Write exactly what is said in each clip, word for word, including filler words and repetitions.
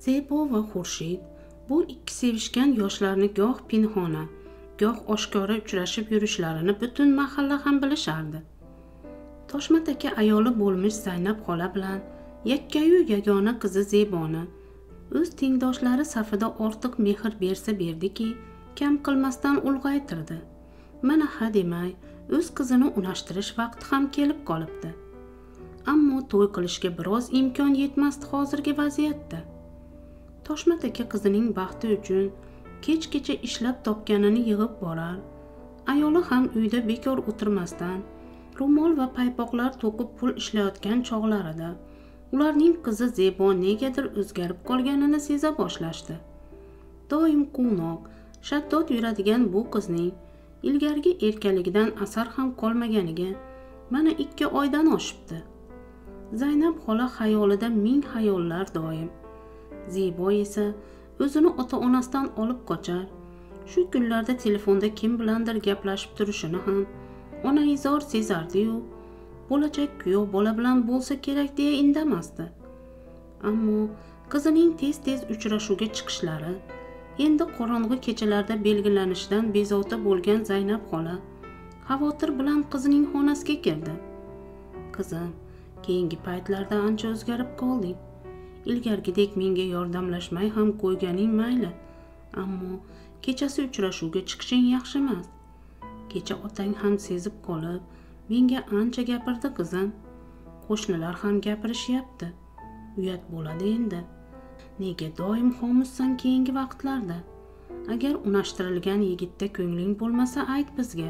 Zebo va Xurshid bu ikki sevishgan yoshlarni goh pinhona, goh oshkora uchrashib yurishlarini butun mahalla ham bilishardi. Toshmat aka ayoli bo'lmish Zaynab xola bilan yakkayu yagona qizi Zeboni o'z tengdoshlari safida ortiq mehr bersa berdiki, kam qilmasdan ulg'aytirdi. Mana ha demay, o'z qizini unashtirish vaqti ham kelib qolibdi. Ammo to'y qilishga biroz imkon yetmasdi hozirgi vaziyatda. Toshmat aka qizining baxti uchun kech-kecha ishlab topganini yig'ib borar, ayoli ham uyda bekor o'tirmasdan ro'mol va paypoqlar to'qib pul ishlayotgan chog'larida ularning qizi Zebo negadir o'zgarib qolganini seza boshlashdi. Doim quvnoq, shaddod yuradigan bu qizning ilgarigi erkaligidan asar ham qolmaganiga mana ikki oydan oshibdi. Zaynab xola xayolida ming xayollar doim. Zebo esa o'zini ota-onasidan olib qochar. Shu kunlarda telefonda kim bilandir gaplashib turishini ham onaizor sezardi-yu, bo'lajak kuyov bola bilan bo'lsa kerak deya indamasdi. Ammo qizining tez-tez uchrashuvga chiqishlari, endi qorong'u kechalarda belgilanishidan bezovta bo'lgan Zaynab xola xavotir bilan qizining xonasiga kirdi. Qizim, keyingi paytlarda ancha o'zgarib qolding. Ilgargidek menga yordamlashmay ham qo'yganing mayli, ammo kechasi uchrashuvga chiqishing yaxshi emas. Kecha otang ham sezib qolib, menga ancha gapirdi qizim. Qo'shnilar ham gapirishyapti. Uyat bo'ladi endi. Nega doim xomussan keyingi vaqtlarda? Agar unashtirilgan yigitda ko'ngling bo'lmasa ayt bizga.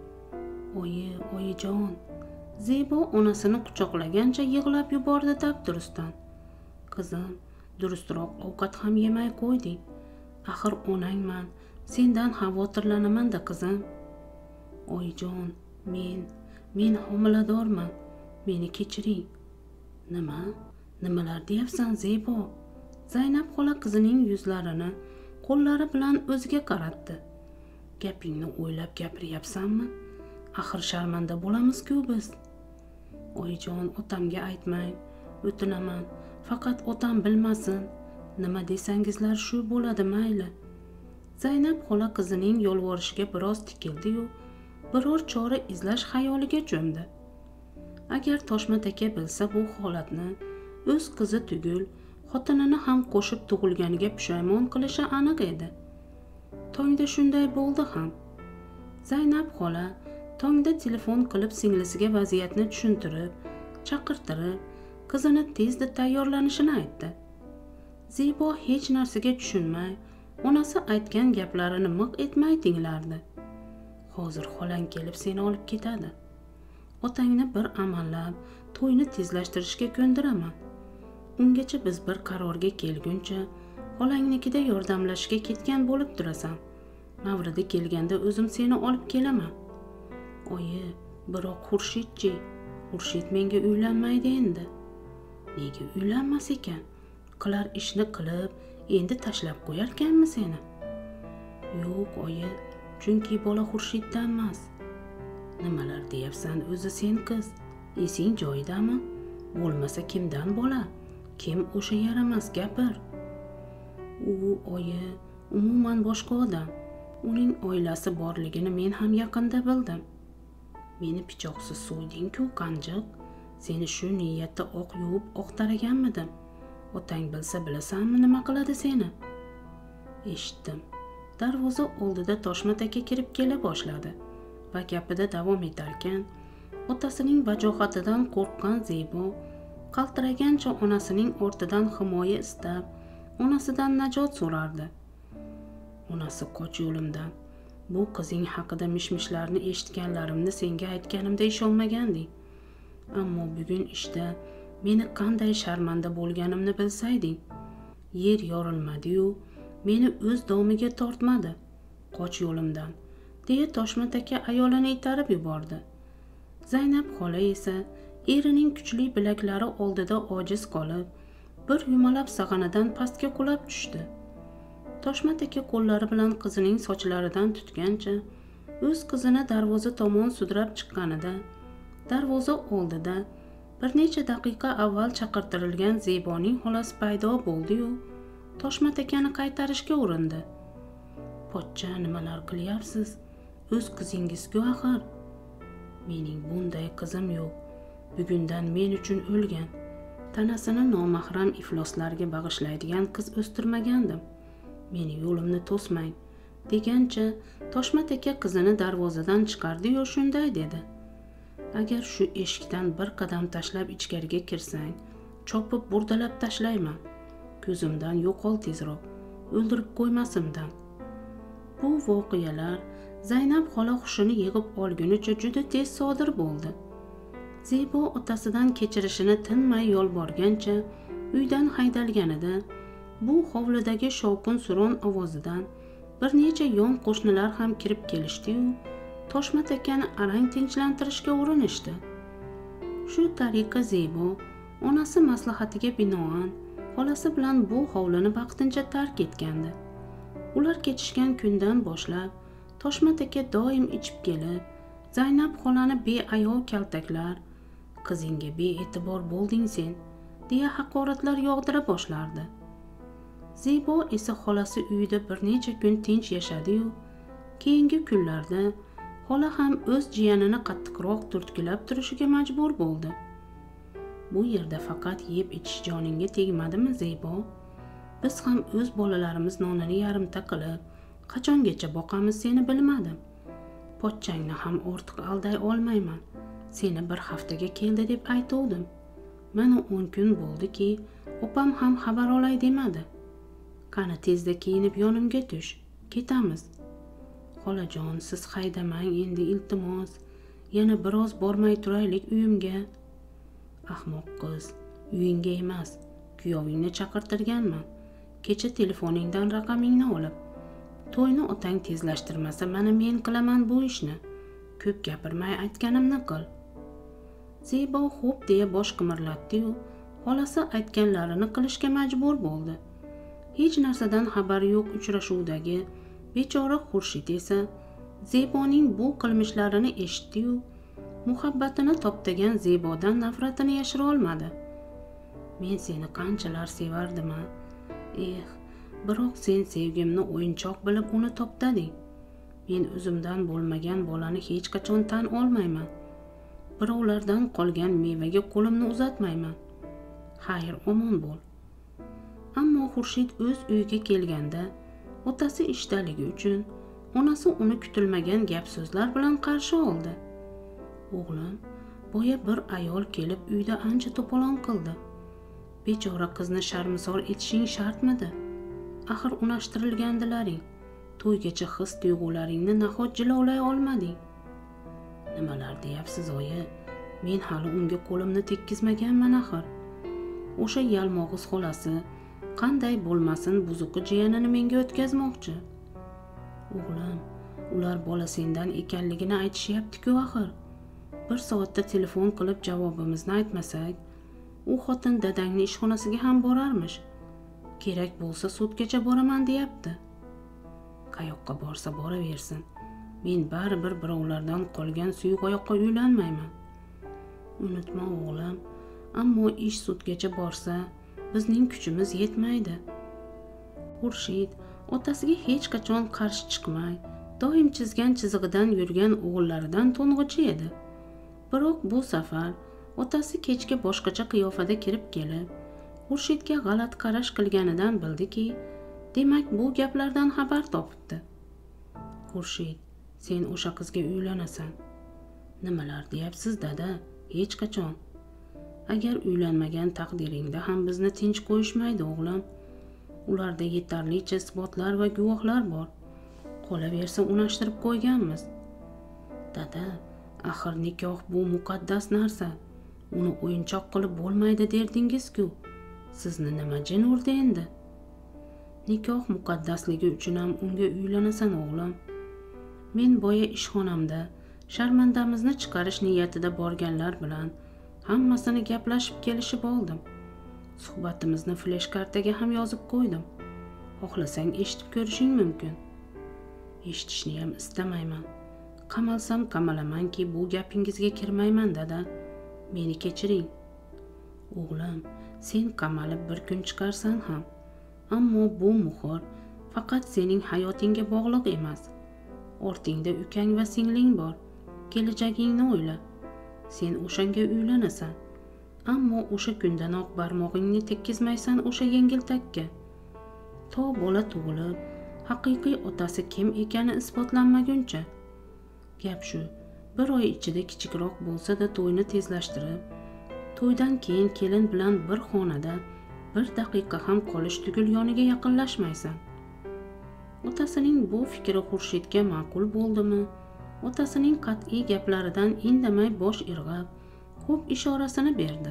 Oyi, oyijon. Zebo onasini quchoqlagancha yig'lab yubordi dabdurustdan. Qizim, durustroq ovqat ham yemay qo'yding. Axir onangman, sendan xavotirlanaman-da qizim. Oyijon, men, men homiladorman. Meni kechiring. Nima? Nimalar deyapsan, Zebo? Zaynab xola qizining yuzlarini qo'llari bilan o'ziga qaratdi. Gapingni o'ylab gapiryapsanmi? Axir sharmanda bo'lamiz-ku biz. Oyijon, otamga aytmang. O'tinaman. Faqat otam bilmasin. Nima desangizlar shu bo'ladi mayli. Zaynab xola qizining yolvorishiga biroz tikildi-yu, biror chora izlash xayoliga cho'mdi. Agar Toshmat aka bilsa bu holatni o'z qizi tugul, xotinini ham qo'shib tug'ilganiga pushaymon qilishi aniq edi. Tongda shunday bo'ldi ham. Zaynab xola tongda telefon qilib singlisiga vaziyatni tushuntirib, chaqirtirib, qizini tezda tayyorlanishini aytdi. Zebo hech narsaga tushunmay, onasi aytgan gaplarini miq etmay tinglardi. Hozir xolang kelib seni olib ketadi. Otangni bir amallab to'yni tezlashtirishga ko'ndiraman. Ungacha biz bir qarorga kelguncha xolangnikida yordamlashishga ketgan bo'lib turasan. Mavridi kelganda o'zim seni olib kelaman. Oyi, biroq Xurshidchi, Xurshid menga uylanmaydi endi. Nega uylanmas ekan? Qilar ishni qilib, endi tashlab qo'yarkanmi seni? Yo'q, oyi, chunki bola Xurshiddan emas. Nimalar deyapsan o'zi sen qiz? Esing joyidami? Bo'lmasa kimdan bola? Kim o'sha yaramas gapir? U oyi, umuman boshqa odam. Uning oilasi borligini men ham yaqinda bildim. Meni pichoqsiz so'yding-ku, qanjiq. Seni shu niyatda oq yuvib oqtaraganmidim. Otang bilsa bilasanmi nima qiladi seni? Eshitdim. Darvoza oldida Toshmat aka kirib kela boshladi va gapida davom etarkan, otasining vajohatidan qo'rqqan Zebo qaltiragancha onasining ortidan himoya istab, onasidan najot so'rardi. Onasi, qoch yo'limdan. Bu qizing haqida mishmishlarni eshitganlarimni senga aytganimda ishonmaganding. Ammo bugun ishda meni qanday sharmanda bo'lganimni bilsayding. Yer yorilmadi-yu, meni o'z domiga tortmadi. Qoch yo'limdan, deya Toshmat aka ayolini itarib yubordi. Zaynab xola esa erining kuchli bilaklari oldida ojiz qolib, bir yumalab sag'anadan pastga qulab tushdi. Toshmat aka qo'llari bilan qizining sochlaridan tutgancha o'z qizini darvoza tomon sudrab chiqqanida, darvoza oldida bir necha daqiqa avval chaqirtirilgan Zeboning xolasi paydo bo'ldi-yu, Toshmat akani qaytarishga urindi. Pochcha, nimalar qilyapsiz? O'z qizingiz-ku axir. Mening bunday qizim yo'q. Bugundan men uchun o'lgan. Tanasini nomahram ifloslarga bag'ishlaydigan qiz o'stirmagandim. Meni yo'limni to'smang, degancha Toshmat aka qizini darvozadan chiqardi-yu shunday dedi. Agar shu eshikdan bir qadam tashlab ichkariga kirsang, chopib burdalab tashlayman. Ko'zimdan yo'qol tezroq, o'ldirib qo'ymasimdan. Bu voqealar Zaynab xola hushini yig'ib olgunicha juda tez sodir bo'ldi. Zebo otasidan kechirishini tinmay yolborgancha uydan haydalganida, bu hovlidagi shovqin suron ovozidan bir necha yon qo'shnilar ham kirib kelishdi-yu, Toshmat akani arang tinchlantirishga urinishdi. Shu tariqa Zebo onasi maslahatiga binoan xolasi bilan bu hovlini vaqtincha tark etgandi. Ular ketishgan kundan boshlab Toshmat aka doim ichib kelib, Zaynab xolani beayov kaltaklar, "Qizinga bee'tibor bo'lding sen" deya haqoratlar yog'dira boshlardi. Zebo esa xolasi uyida bir necha kun tinch yashadi-yu, keyingi kunlarda xola ham o'z jiyanini qattiqroq turtkilab turishiga majbur bo'ldi. Bu yerda faqat yeb ichish joningga tegmadimi, Zebo? Biz ham o'z bolalarimiz nonini yarimta qilib, qachongacha boqamiz seni bilmadim. Pochchangni ham ortiq alday olmayman. Seni bir haftaga keldi deb aytuvdim. Mana o'n kun bo'ldiki, opam ham xabar olay demadi. Qani tezda kiyinib yonimga tush, ketamiz. Xolajon, siz haydamang endi iltimos. Yana biroz bormay turaylik uyimga. Ahmoq qiz, uyingga emas, kuyovingni chaqirtirganman. Kecha telefoningdan raqamingni olib, to'yni otang tezlashtirmasa, mana men qilaman bu ishni. Ko'p gapirmay aytganimni qil. Zebo xo'p deya bosh qimirlatdi-yu, xolasi aytganlarini qilishga majbur bo'ldi. Hech narsadan xabari yo'q uchrashuvdagi bechora Xurshid esa Zeboning bu qilmishlarini eshitdi-yu, muhabbatini toptagan Zebodan nafratini yashira olmadi. Men seni qanchalar sevardim a? Eh, biroq sen sevgimni o'yinchoq bilib uni toptading. Men o'zimdan bo'lmagan bolani hech qachon tan olmayman. Birovlardan qolgan mevaga qo'limni uzatmayman. Xayr, omon bo'l. Ammo Xurshid o'z uyiga kelganda, otasi ishdaligi uchun onasi uni kutilmagan gap so'zlar bilan qarshi oldi. O'g'lim, boya bir ayol kelib uyda ancha to'polon qildi. Bechora qizni sharmisor etishing shartmidi? Axir unashtirilgandilaring. To'ygacha his-tuyg'ularingni nahot jilovlay olmading? Nimalar deyapsiz, oyi? Men hali unga qo'limni tekkizmaganman axir. O'sha yalmog'iz xolasi qanday bo'lmasin buzuqi jiyanini menga o'tkazmoqchi. O'g'lim, ular bola sendan ekanligini aytishyapti-ku axir. Bir soatda telefon qilib javobimizni aytmasak, u xotin dadangni ishxonasiga ham borarmish. Kerak bo'lsa sudgacha boraman deyapti. Qayoqqa borsa boraversin. Men baribir birovlardan qolgan suyuq oyoqqa uylanmayman. Unutma o'g'lim, ammo ish sudgacha borsa, bizning kuchimiz yetmaydi. Xurshid otasiga hech qachon qarshi chiqmay, doim chizgan chizig'idan yurgan o'g'illaridan to'ng'ichi edi. Biroq bu safar otasi kechga boshqacha qiyofada kirib kelib, Xurshidga g'alati qarash qilganidan bildiki, demak bu gaplardan xabar topibdi. Xurshid, sen o'sha qizga uylanasan. Nimalar deyapsiz, dada? Hech qachon. Agar uylanmagan taqdiringda ham bizni tinch qo'yishmaydi, o'g'lim. Ularda yetarlicha isbotlar va guvohlar bor. Qolaversa unashtirib qo'yganmiz. Dada, axir nikoh bu muqaddas narsa. Uni o'yinchoq qilib bo'lmaydi derdingiz-ku. Sizni nima jin urdi endi? Nikoh muqaddasligi uchun ham unga uylanasan, o'g'lim. Men boya ishxonamda sharmandamizni chiqarish niyatida borganlar bilan hammasini gaplashib kelishib oldim. Suhbatimizni flash kartaga ham yozib qo'ydim. Xohlasang eshitib ko'rishing mumkin. Eshitishni ham istamayman. Qamalsam qamalamanki, bu gapingizga kirmayman, dada. Meni kechiring. O'g'lim, sen qamalib bir kun chiqarsan ham, Ammo bu muhr faqat sening hayotingga bog'liq emas. Ortingda ukang va singling bor. Kelajagingni o'yla. Sen o'shanga uylanasan. Ammo o'sha kundanoq barmog'ingni tekkizmaysan o'sha yengiltakka. To bola tug'ilib, haqiqiy otasi kim ekani isbotlanmaguncha. Gap shu, bir oy ichida kichikroq bo'lsa-da to'yni tezlashtirib, to'ydan keyin kelin bilan bir xonada bir daqiqa ham qolish tugul yoniga yaqinlashmaysan. Otasining bu fikri Xurshidga ma'qul bo'ldimi? Otasining qat'iy gaplaridan indamay bosh irg'ab, ko'p ishorasini berdi.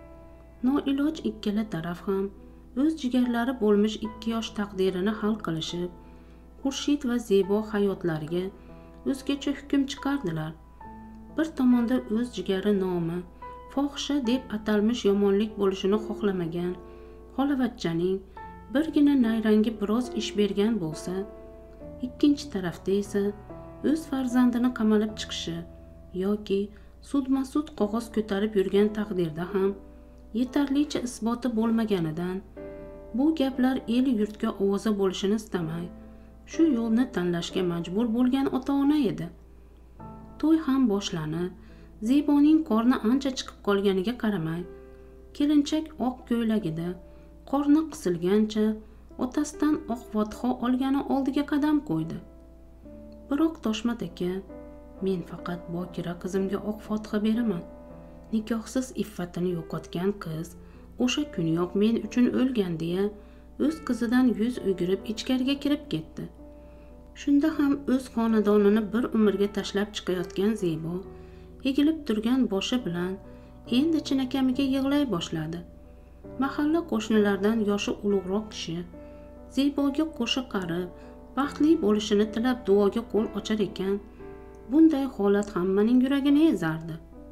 Noiloj ikkala taraf ham o'z jigarlari bo'lmish ikki yosh taqdirini hal qilishib, Xurshid va Zebo hayotlariga o'zgacha hukm chiqardilar. Bir tomonda o'z jigari nomi, fohisha deb atalmish yomonlik bo'lishini xohlamagan xolavachchaning birgina nayrangi biroz ish bergan bo'lsa, ikkinchi tarafda esa o'z farzandini qamalib chiqishi yoki sudma-sud qog'oz ko'tarib yurgan taqdirda ham yetarlicha isboti bo'lmaganidan bu gaplar el yurtga ovoza bo'lishini istamay, shu yo'lni tanlashga majbur bo'lgan ota-ona edi. To'y ham boshlanib, Zeboning qorni ancha chiqib qolganiga qaramay, kelinchak oq ko'ylagida qorni qisilgancha otasidan oq fotiha olgani oldiga qadam qo'ydi. Biroq Toshmat aka, men faqat bokira qizimga oq fotiha beraman. Nikohsiz iffatini yo'qotgan qiz o'sha kuniyoq men uchun o'lgan deya o'z qizidan yuz o'girib ichkariga kirib ketdi. Shunda ham o'z xonadonini bir umrga tashlab chiqayotgan Zebo egilib turgan boshi bilan endi chinakamiga yig'lay boshladi. Mahalla qo'shnilardan yoshi ulug'roq kishi Zeboga qo'shi qarib, baxtli bo'lishini tilab duoga qo'l ochar ekan, bunday holat hammaning yuragini ezardi.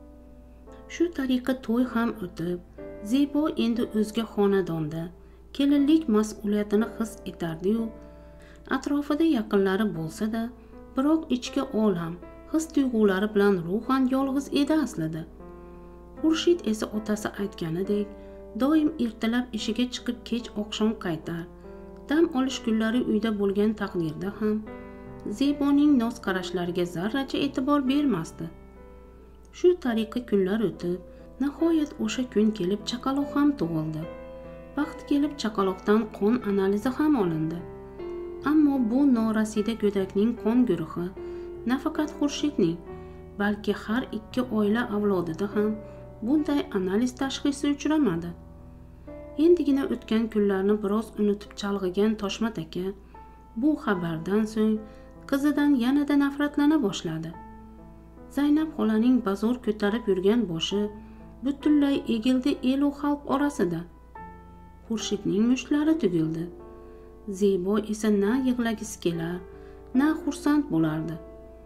Shu tariqa to'y ham o'tib, Zebo endi o'zga xonadonda kelinlik mas'uliyatini his etardi-yu, atrofida yaqinlari bo'lsa-da, biroq ichki olam, his-tuyg'ulari bilan ruhan yolg'iz edi aslida. Xurshid esa otasi aytganidek, doim ertalab ishiga chiqib kech oqshom qaytar. Dam olish kunlari uyda bo'lgan taqdirda ham Zeboning noz qarashlariga zarracha e'tibor bermasdi. Shu tariqa kunlar o'tib, nihoyat o'sha kun kelib chaqaloq ham tug'ildi. Vaqt kelib chaqaloqdan qon analizi ham olindi. Ammo bu norasida go'dakning qon guruhi nafaqat Xurshidning, balki har ikki oila avlodida ham bunday analiz tashxisi uchramadi. Endigina o'tgan kunlarni biroz unutib chalg'igan Toshmat aka bu xabardan so'ng qizidan yanada nafratlana boshladi. Zaynab xolaning bazo'r ko'tarib yurgan boshi butunlay egildi el-u xalq orasida. Xurshidning mushtlari tugildi. Zebo esa na yig'lagisi kelar, na xursand bo'lardi.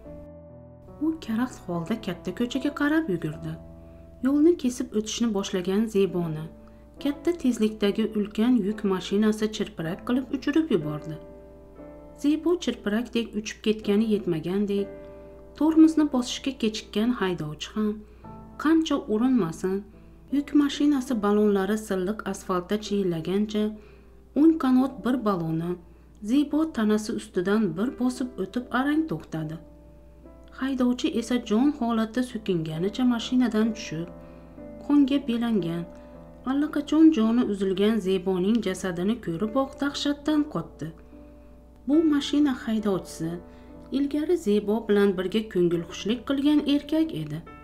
U karaxt holda katta ko'chaga qarab yugurdi. Yo'lni kesib o'tishni boshlagan Zeboni katta tezlikdagi ulkan yuk mashinasi chirpirak qilib uchirib yubordi. Zebo chirpirakdek uchib ketgani yetmagandek, tormozni bosishga kechikkan haydovchi ham qancha urinmasin, yuk mashinasi balonlari silliq asfaltda chiyillagancha o'ng qanot bir baloni Zebo tanasi ustidan bir bosib o'tib arang to'xtadi. Haydovchi esa jon holatda so'kinganicha mashinadan tushib, qonga belangan, allaqachon joni uzilgan Zeboning jasadini ko'rib-oq dahshatdan qotdi. Bu mashina haydovchisi ilgari Zebo bilan birga ko'ngilxushlik qilgan erkak edi.